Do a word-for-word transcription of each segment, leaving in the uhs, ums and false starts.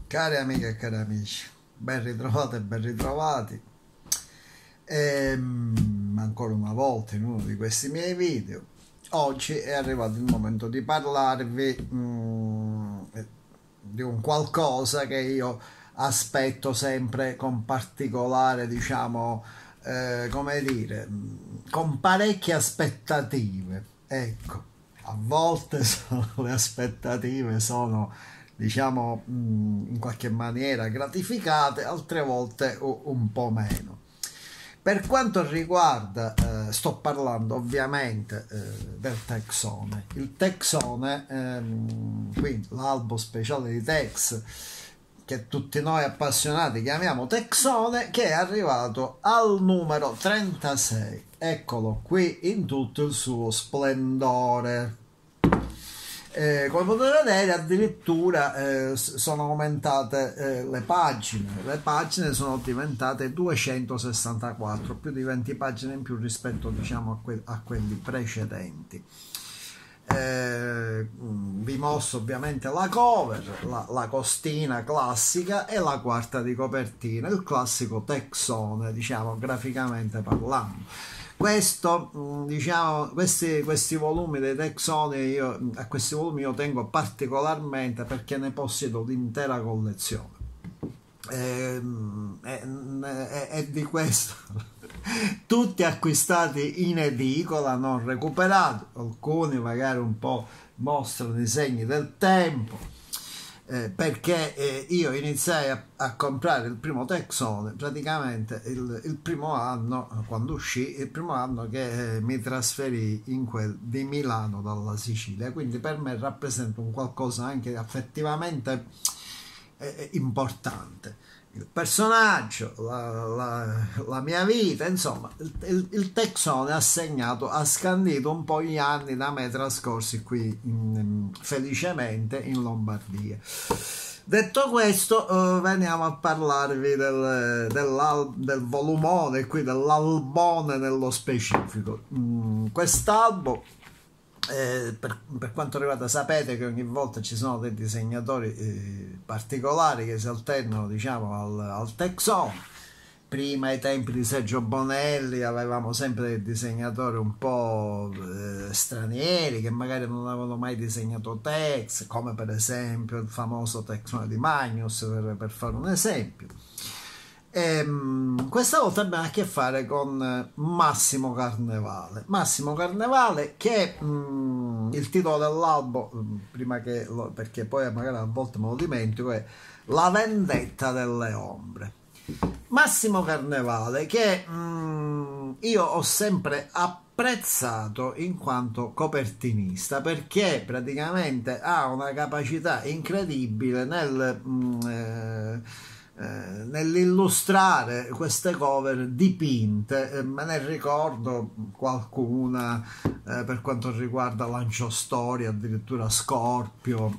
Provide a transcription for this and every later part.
Cari amiche e cari amici, ben ritrovate e ben ritrovati. Ehm, ancora una volta in uno di questi miei video. Oggi è arrivato il momento di parlarvi mm, di un qualcosa che io aspetto sempre con particolare, diciamo, eh, come dire, con parecchie aspettative. Ecco, a volte sono, le aspettative sono, diciamo, in qualche maniera gratificate, altre volte un po' meno. Per quanto riguarda, eh, sto parlando ovviamente eh, del Texone. Il Texone, ehm, quindi l'albo speciale di Tex, che tutti noi appassionati chiamiamo Texone, che è arrivato al numero trentasei. Eccolo qui in tutto il suo splendore. Eh, come potete vedere, addirittura eh, sono aumentate eh, le pagine. Le pagine sono diventate duecentosessantaquattro, più di venti pagine in più rispetto, diciamo, a, que a quelli precedenti. Eh, vi mostro ovviamente la cover, la, la costina classica e la quarta di copertina, il classico Texone, diciamo, graficamente parlando. Questo, diciamo, questi, questi volumi dei Texone, io, a questi volumi io tengo particolarmente perché ne possiedo l'intera collezione. E, e, e di questo tutti acquistati in edicola, non recuperati, alcuni magari un po' mostrano i segni del tempo. Eh, perché eh, io iniziai a, a comprare il primo Texone praticamente il, il primo anno, quando uscì, il primo anno che eh, mi trasferì in quel di Milano dalla Sicilia, quindi per me rappresenta un qualcosa anche affettivamente eh, importante. Il personaggio, la, la, la mia vita, insomma, il, il, il Texone ha segnato, ha scandito un po' gli anni da me trascorsi qui in, felicemente in Lombardia. Detto questo, eh, veniamo a parlarvi del, del, del volumone, qui dell'albone nello specifico. Mm, quest'albo, Eh, per, per quanto riguarda, sapete che ogni volta ci sono dei disegnatori eh, particolari che si alternano, diciamo, al, al Texone. Prima, ai tempi di Sergio Bonelli, avevamo sempre dei disegnatori un po' eh, stranieri che magari non avevano mai disegnato Tex, come per esempio il famoso Texone di Magnus, per, per fare un esempio. E, questa volta abbiamo a che fare con Massimo Carnevale. Massimo Carnevale, che mh, il titolo dell'albo, prima che lo, perché poi magari a volte me lo dimentico, è La vendetta delle ombre. Massimo Carnevale, che mh, io ho sempre apprezzato in quanto copertinista, perché praticamente ha una capacità incredibile nel mh, eh, Eh, nell'illustrare queste cover dipinte. Eh, me ne ricordo qualcuna eh, per quanto riguarda Lancio Storia, addirittura Scorpio,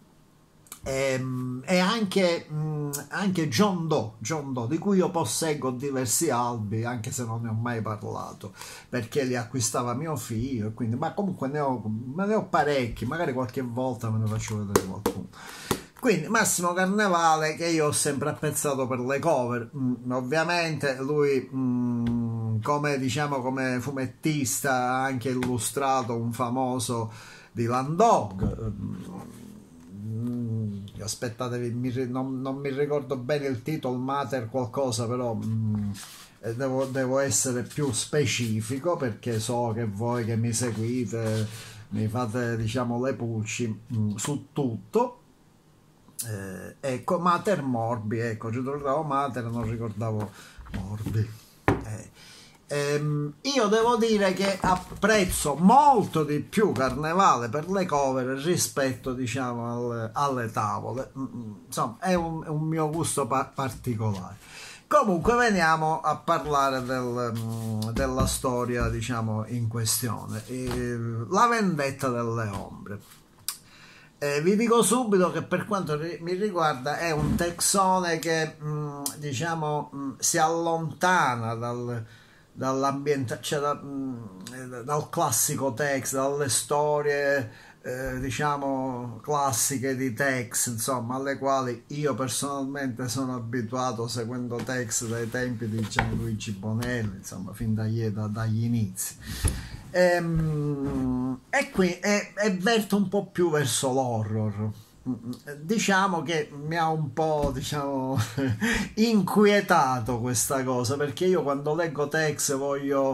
e, e anche, mh, anche John Doe, John Doe, di cui io posseggo diversi albi, anche se non ne ho mai parlato, perché li acquistava mio figlio, e quindi, ma comunque ne ho, me ne ho parecchi, magari qualche volta me ne faccio vedere qualcuno. Quindi Massimo Carnevale, che io ho sempre apprezzato per le cover, mm, ovviamente lui mm, come, diciamo, come fumettista ha anche illustrato un famoso Dylan Dog. Mm, aspettatevi, mi, non, non mi ricordo bene il titolo, Mater qualcosa, però mm, devo, devo essere più specifico, perché so che voi che mi seguite mi fate, diciamo, le pulci mm, su tutto. Eh, ecco, Mater Morbi, ecco, ricordavo Mater, non ricordavo Morbi. Eh, ehm, io devo dire che apprezzo molto di più Carnevale per le cover rispetto, diciamo, alle, alle tavole. Insomma, è un, è un mio gusto pa particolare. Comunque veniamo a parlare del, della storia, diciamo, in questione, eh, La vendetta delle ombre. Eh, vi dico subito che per quanto mi riguarda è un Texone che mh, diciamo mh, si allontana dal, dall'ambiente, cioè da, mh, dal classico Tex, dalle storie eh, diciamo classiche di Tex, insomma, alle quali io personalmente sono abituato seguendo Tex dai tempi di Gianluigi Bonelli, insomma, fin dagli, da, dagli inizi. Ehm, e qui e, e verte un po' più verso l'horror. Diciamo che mi ha un po', diciamo, inquietato questa cosa, perché io quando leggo Tex voglio,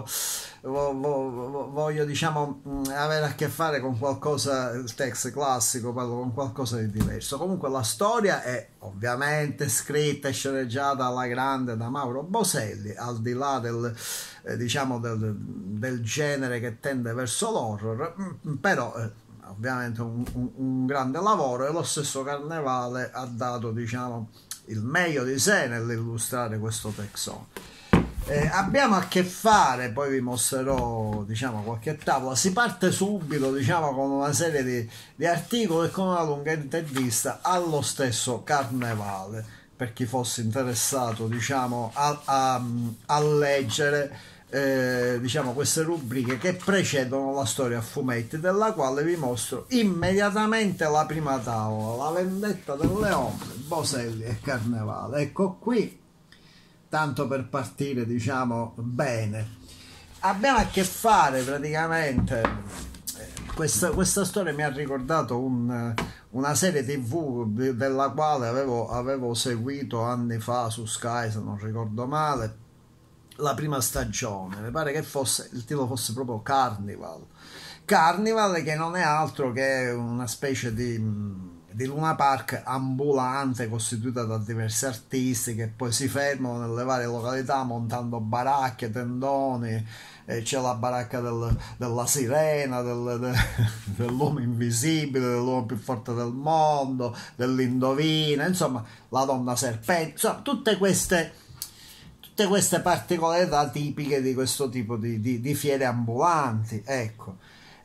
voglio, voglio diciamo avere a che fare con qualcosa, il Tex classico, parlo con qualcosa di diverso. Comunque la storia è ovviamente scritta e sceneggiata alla grande da Mauro Boselli, al di là del, eh, diciamo del, del genere che tende verso l'horror, però eh, ovviamente un, un, un grande lavoro, e lo stesso Carnevale ha dato, diciamo, il meglio di sé nell'illustrare questo texone. Eh, abbiamo a che fare, poi vi mostrerò, diciamo, qualche tavola. Si parte subito, diciamo, con una serie di, di articoli e con una lunga intervista allo stesso Carnevale, per chi fosse interessato, diciamo, a, a, a leggere Eh, diciamo queste rubriche che precedono la storia a fumetti, della quale vi mostro immediatamente la prima tavola, La vendetta delle ombre, Boselli e Carnevale. Ecco qui, tanto per partire, diciamo, bene. Abbiamo a che fare praticamente, questa, questa storia mi ha ricordato un, una serie tv della quale avevo, avevo seguito anni fa su Sky, se non ricordo male, la prima stagione. Mi pare che fosse, il titolo fosse proprio Carnival. Carnival, che non è altro che una specie di, di Luna Park ambulante, costituita da diversi artisti che poi si fermano nelle varie località montando baracche, tendoni. Eh, c'è la baracca del, della sirena, del, de, dell'uomo invisibile, dell'uomo più forte del mondo, dell'indovina, insomma, la donna serpente, insomma, tutte queste tutte queste particolarità tipiche di questo tipo di, di, di fiere ambulanti, ecco.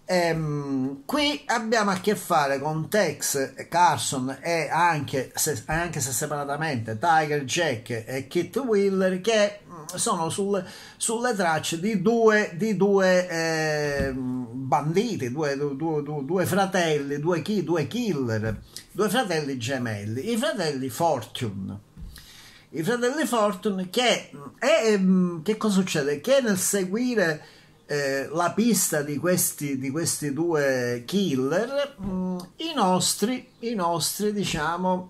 Ehm, qui abbiamo a che fare con Tex, Carson e anche se, anche se separatamente Tiger Jack e Kit Wheeler, che sono sulle, sulle tracce di due, di due eh, banditi, due, due, due, due fratelli, due, chi, due killer, due fratelli gemelli, i fratelli Fortune. I fratelli Fortune, che, e, che cosa succede? Che nel seguire eh, la pista di questi, di questi due killer, mh, i nostri, i nostri diciamo,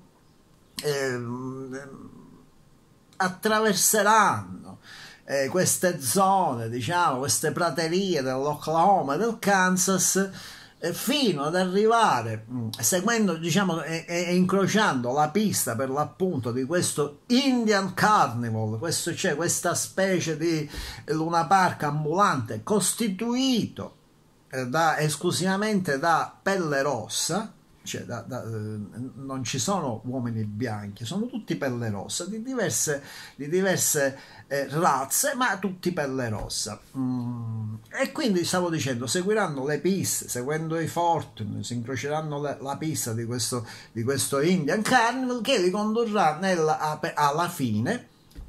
eh, attraverseranno eh, queste zone, diciamo, queste praterie dell'Oklahoma e del Kansas, fino ad arrivare, seguendo, diciamo, e, e incrociando la pista per l'appunto di questo Indian Carnival, questo, cioè questa specie di Luna Park ambulante costituito eh, da, esclusivamente da pelle rossa, cioè da, da, eh, non ci sono uomini bianchi, sono tutti pelle rossa, di diverse, di diverse eh, razze, ma tutti pelle rossa. Mm. E quindi stavo dicendo, seguiranno le piste, seguendo i Fortune, si incroceranno le, la pista di questo, di questo Indian Carnival, che li condurrà nella, alla fine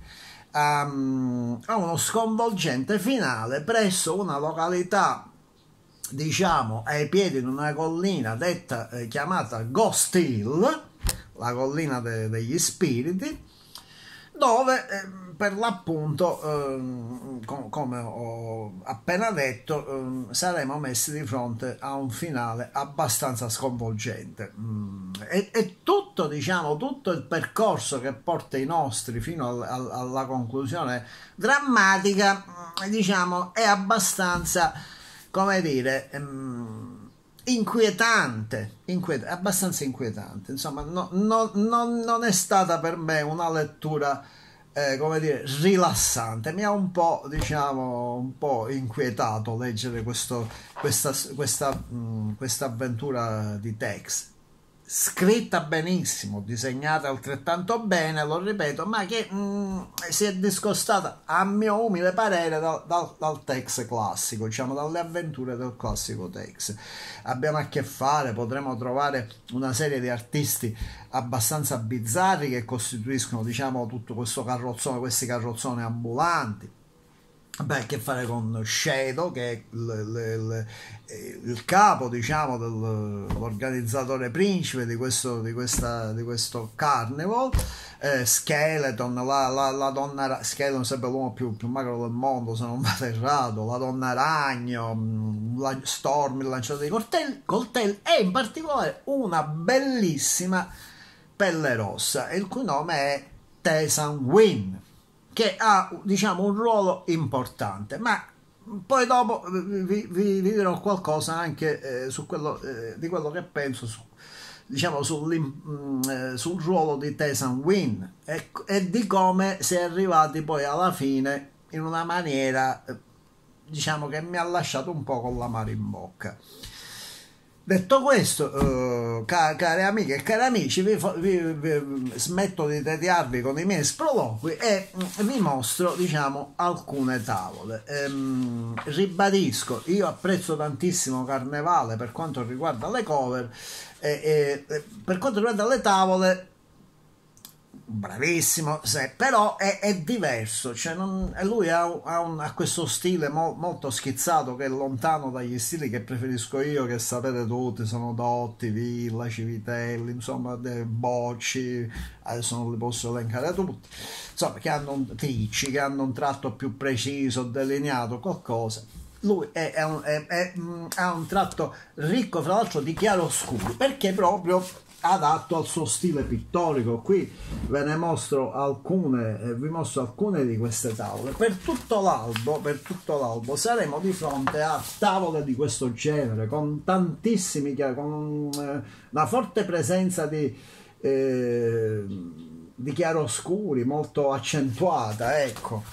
um, a uno sconvolgente finale presso una località, diciamo, ai piedi di una collina detta eh, chiamata Ghost Hill, la collina de, degli spiriti, dove eh, per l'appunto eh, com come ho appena detto eh, saremo messi di fronte a un finale abbastanza sconvolgente. Mm. E, e tutto, diciamo, tutto il percorso che porta i nostri fino al, al, alla conclusione drammatica, diciamo, è abbastanza, come dire, um, inquietante, inquiet abbastanza inquietante. Insomma, no, no, no, non è stata per me una lettura, eh, come dire, rilassante. Mi ha un po', diciamo, un po' inquietato leggere questo, questa, questa, mh, questa avventura di Tex. Scritta benissimo, disegnata altrettanto bene, lo ripeto, ma che mh, si è discostata, a mio umile parere, dal, dal, dal Tex classico, diciamo, dalle avventure del classico Tex. Abbiamo a che fare, potremo trovare una serie di artisti abbastanza bizzarri che costituiscono, diciamo, tutto questo carrozzone, questi carrozzoni ambulanti. Beh, a che fare con Shadow, che è il, il, il, il capo, diciamo, dell'organizzatore principe di questo, di questa, di questo carnival. eh, Skeleton, la, la, la donna Skeleton, sempre l'uomo più, più magro del mondo, se non vado errato, la donna ragno, la Storm, il lanciatore di coltelli, coltelli, e in particolare una bellissima pelle rossa, il cui nome è Tesan Win, che ha, diciamo, un ruolo importante. Ma poi dopo vi, vi, vi dirò qualcosa anche eh, su quello, eh, di quello che penso su, diciamo, sul, eh, sul ruolo di Tesan Win e, e di come si è arrivati poi alla fine in una maniera, eh, diciamo, che mi ha lasciato un po' con l'amaro in bocca. Detto questo, uh, ca care amiche e cari amici, vi, vi, vi smetto di tediarvi con i miei sproloqui e mm, vi mostro, diciamo, alcune tavole. Ehm, ribadisco, io apprezzo tantissimo Carnevale per quanto riguarda le cover, e, e per quanto riguarda le tavole, bravissimo, se, però è, è diverso, cioè non, lui ha, ha, un, ha questo stile mo, molto schizzato, che è lontano dagli stili che preferisco io, che sapete tutti, sono Dotti, Villa, Civitelli, insomma, Bocci, adesso non li posso elencare tutti, insomma, che hanno un Ticci, che hanno un tratto più preciso, delineato, qualcosa. Lui è, è un, è, è, ha un tratto ricco, fra l'altro, di chiaroscuri, perché proprio adatto al suo stile pittorico. Qui ve ne mostro alcune, eh, vi mostro alcune di queste tavole. Per tutto l'albo, per tutto l'albo saremo di fronte a tavole di questo genere, con tantissimi, con eh, una forte presenza di, eh, di chiaroscuri molto accentuata, ecco.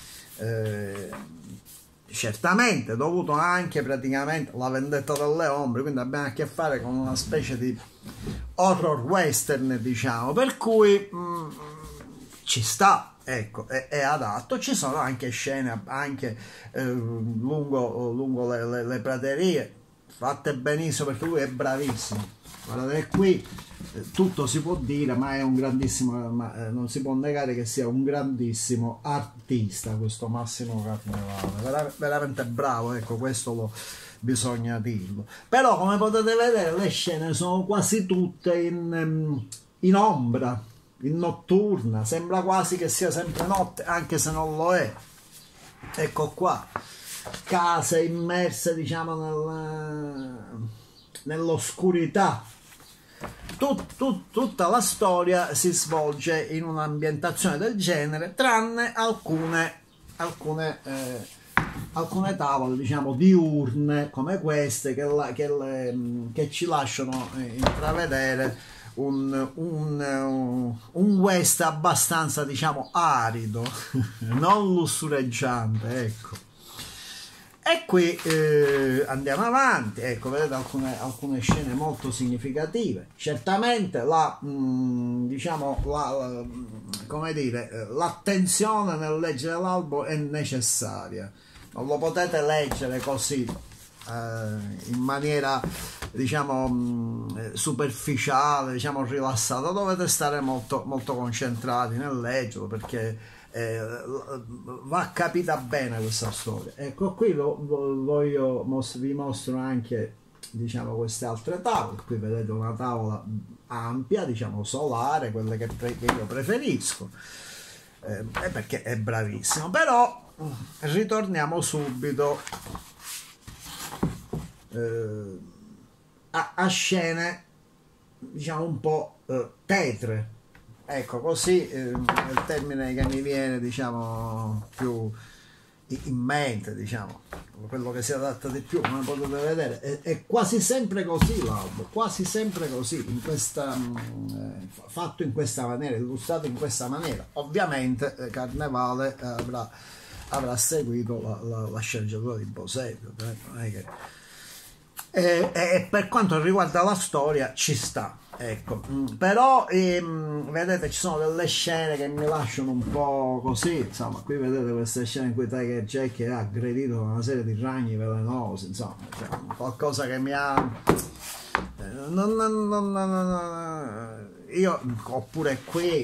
Eh, certamente dovuto anche praticamente alla vendetta delle ombre, quindi abbiamo a che fare con una specie di horror western, diciamo, per cui mh, ci sta, ecco, è, è adatto. Ci sono anche scene anche eh, lungo, lungo le, le, le praterie, fatte benissimo, perché lui è bravissimo. Guardate qui, tutto si può dire, ma è un grandissimo, ma eh, non si può negare che sia un grandissimo artista questo Massimo Carnevale, Ver veramente bravo, ecco, questo lo bisogna dirlo. Però, come potete vedere, le scene sono quasi tutte in, in ombra, in notturna, sembra quasi che sia sempre notte, anche se non lo è. Ecco qua, case immerse, diciamo, nel, nell'oscurità. Tut, tut, tutta la storia si svolge in un'ambientazione del genere, tranne alcune, alcune, eh, alcune tavole, diciamo, diurne, come queste, che, la, che, le, che ci lasciano intravedere un, un, un west abbastanza, diciamo, arido, non lussureggiante, ecco. E qui eh, andiamo avanti, ecco, vedete alcune, alcune scene molto significative. Certamente la, mh, diciamo, la, la, come dire, l'attenzione nel leggere l'albo è necessaria, non lo potete leggere così eh, in maniera, diciamo, mh, superficiale, diciamo, rilassata. Dovete stare molto, molto concentrati nel leggerlo, perché Eh, va capita bene questa storia. Ecco, qui lo, lo, voglio, mos, vi mostro anche, diciamo, queste altre tavole. Qui vedete una tavola ampia, diciamo, solare, quelle che, pre, che io preferisco, eh, perché è bravissimo. Però ritorniamo subito eh, a, a scene, diciamo, un po' eh, tetre. Ecco, così eh, è il termine che mi viene, diciamo, più in mente, diciamo, quello che si adatta di più, come potete vedere, è, è quasi sempre così l'albo, quasi sempre così, in questa, eh, fatto in questa maniera, illustrato in questa maniera. Ovviamente eh, Carnevale eh, avrà, avrà seguito la, la, la sceneggiatura di Boselli, eh, non è che... E, e per quanto riguarda la storia ci sta, ecco, però ehm, vedete, ci sono delle scene che mi lasciano un po' così, insomma. Qui vedete queste scene in cui Tiger Jack è aggredito da una serie di ragni velenosi, insomma, cioè, qualcosa che mi ha non, non, non, non, io, oppure qui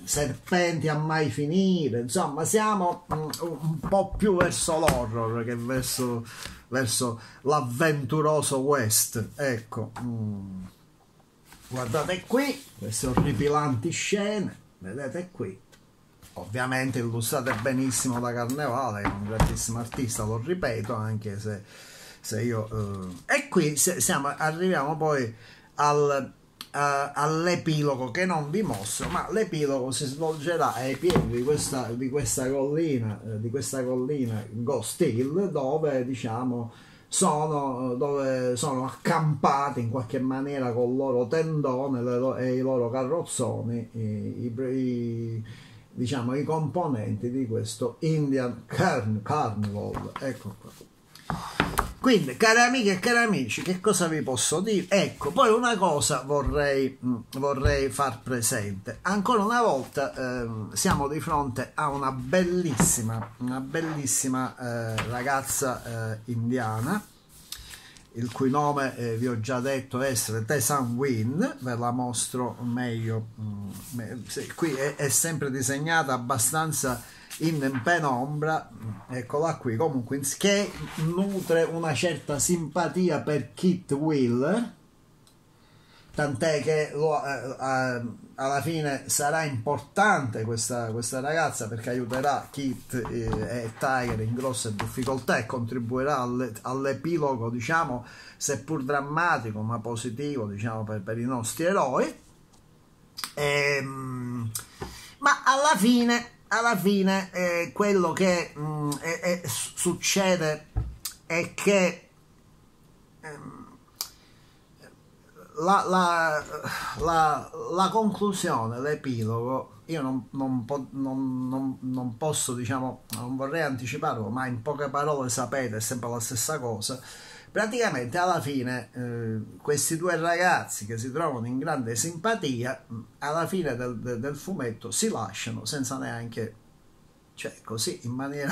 serpenti a mai finire, insomma siamo un, un po' più verso l'horror che verso, verso l'avventuroso west, ecco. Mm. Guardate qui queste orripilanti scene, vedete qui, ovviamente illustrate benissimo da Carnevale, è un grandissimo artista, lo ripeto, anche se, se io eh. E qui se, siamo, arriviamo poi al Uh, all'epilogo che non vi mostro, ma l'epilogo si svolgerà ai piedi di questa, di questa collina, uh, di questa collina Ghost Hill, dove diciamo sono, dove sono accampati in qualche maniera con il loro tendone le, e i loro carrozzoni i, i, i, diciamo i componenti di questo Indian Carn Carnival, ecco qua. Quindi, cari amiche e cari amici, che cosa vi posso dire? Ecco, poi una cosa vorrei, vorrei far presente. Ancora una volta eh, siamo di fronte a una bellissima, una bellissima eh, ragazza eh, indiana, il cui nome eh, vi ho già detto essere Tesan Win, ve la mostro meglio. Mm, sì, qui è, è sempre disegnata abbastanza in penombra, eccola qui, comunque, che nutre una certa simpatia per Kit Wheeler, tant'è che lo, eh, eh, alla fine sarà importante questa, questa ragazza, perché aiuterà Kit e, e Tiger in grosse difficoltà e contribuirà alle, all'epilogo, diciamo, seppur drammatico ma positivo, diciamo, per, per i nostri eroi. E, ma alla fine alla fine eh, quello che mh, è, è, succede è che ehm, la, la, la, la conclusione, l'epilogo, io non, non, po non, non, non posso, diciamo, non vorrei anticiparlo, ma in poche parole sapete, è sempre la stessa cosa. Praticamente alla fine eh, questi due ragazzi che si trovano in grande simpatia, alla fine del, del, del fumetto si lasciano senza neanche, cioè così, in maniera,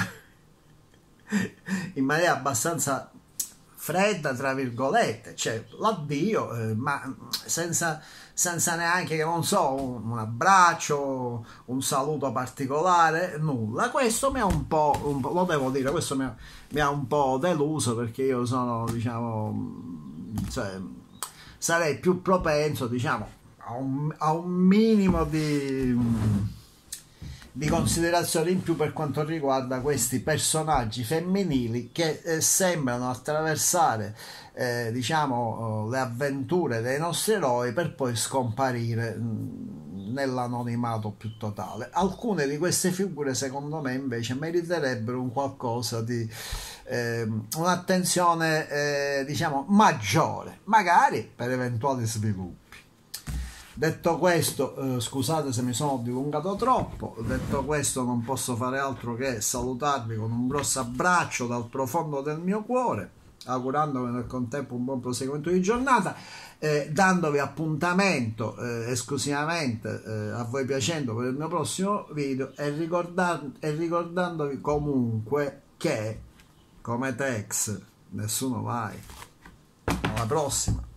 in maniera abbastanza fredda, tra virgolette, cioè l'addio, eh, ma senza, senza neanche, che non so, un, un abbraccio, un saluto particolare, nulla. Questo mi ha un po', un po', lo devo dire, questo mi ha, mi ha un po' deluso, perché io sono, diciamo, cioè, sarei più propenso, diciamo, a un, a un minimo di... di considerazioni in più per quanto riguarda questi personaggi femminili che eh, sembrano attraversare eh, diciamo le avventure dei nostri eroi per poi scomparire nell'anonimato più totale. Alcune di queste figure secondo me invece meriterebbero un qualcosa di eh, un'attenzione eh, diciamo maggiore, magari per eventuali sviluppi. Detto questo, eh, scusate se mi sono dilungato troppo, detto questo non posso fare altro che salutarvi con un grosso abbraccio dal profondo del mio cuore, augurandovi nel contempo un buon proseguimento di giornata, eh, dandovi appuntamento eh, esclusivamente eh, a voi piacendo per il mio prossimo video, e, ricordar e ricordandovi comunque che come Tex nessuno mai. Alla prossima!